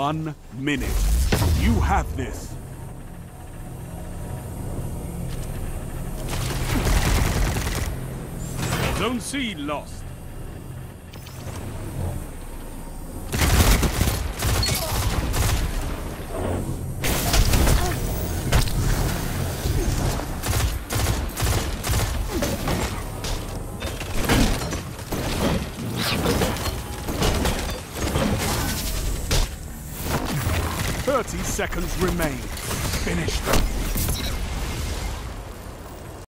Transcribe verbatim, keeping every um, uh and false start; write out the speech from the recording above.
One minute. You have this. Zone C lost. Thirty seconds remain. Finish them.